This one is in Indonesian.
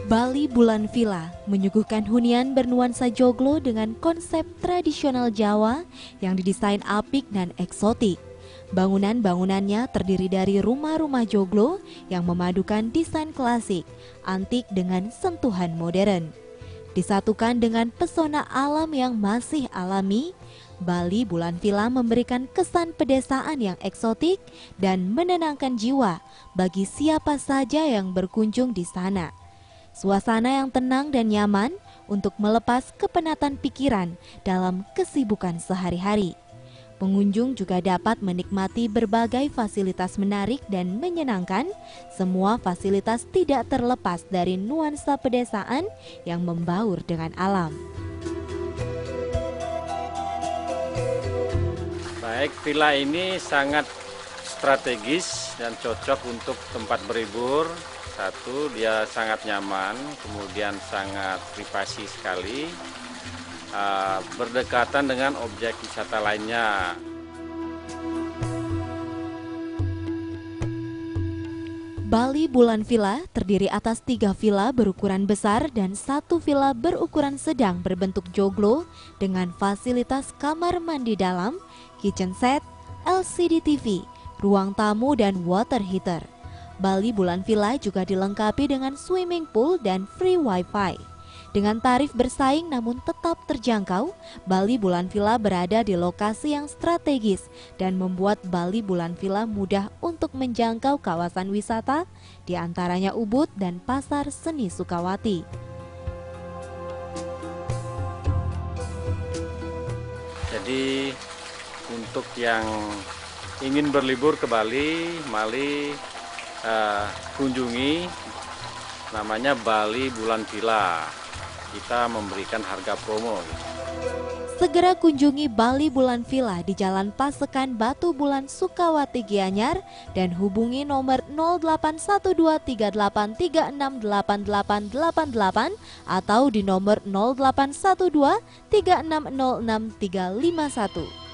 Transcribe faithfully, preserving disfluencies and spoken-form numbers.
Bali Bulan Villa menyuguhkan hunian bernuansa joglo dengan konsep tradisional Jawa yang didesain apik dan eksotik. Bangunan-bangunannya terdiri dari rumah-rumah joglo yang memadukan desain klasik, antik dengan sentuhan modern. Disatukan dengan pesona alam yang masih alami, Bali Bulan Villa memberikan kesan pedesaan yang eksotik dan menenangkan jiwa bagi siapa saja yang berkunjung di sana. Suasana yang tenang dan nyaman untuk melepas kepenatan pikiran dalam kesibukan sehari-hari. Pengunjung juga dapat menikmati berbagai fasilitas menarik dan menyenangkan. Semua fasilitas tidak terlepas dari nuansa pedesaan yang membaur dengan alam. Baik, villa ini sangat strategis dan cocok untuk tempat berlibur. Satu, dia sangat nyaman, kemudian sangat privasi sekali, uh, berdekatan dengan objek wisata lainnya. Bali Bulan Villa terdiri atas tiga villa berukuran besar dan satu villa berukuran sedang berbentuk joglo dengan fasilitas kamar mandi dalam, kitchen set, L C D T V, ruang tamu dan water heater. Bali Bulan Villa juga dilengkapi dengan swimming pool dan free wifi. Dengan tarif bersaing namun tetap terjangkau, Bali Bulan Villa berada di lokasi yang strategis dan membuat Bali Bulan Villa mudah untuk menjangkau kawasan wisata, di antaranya Ubud dan Pasar Seni Sukawati. Jadi untuk yang ingin berlibur ke Bali, mari uh, kunjungi, namanya Bali Bulan Villa. Kita memberikan harga promo. Segera kunjungi Bali Bulan Villa di Jalan Pasekan Batu Bulan Sukawati Gianyar dan hubungi nomor nol delapan satu dua tiga delapan tiga enam delapan delapan delapan delapan atau di nomor nol delapan satu dua tiga enam nol enam tiga lima satu.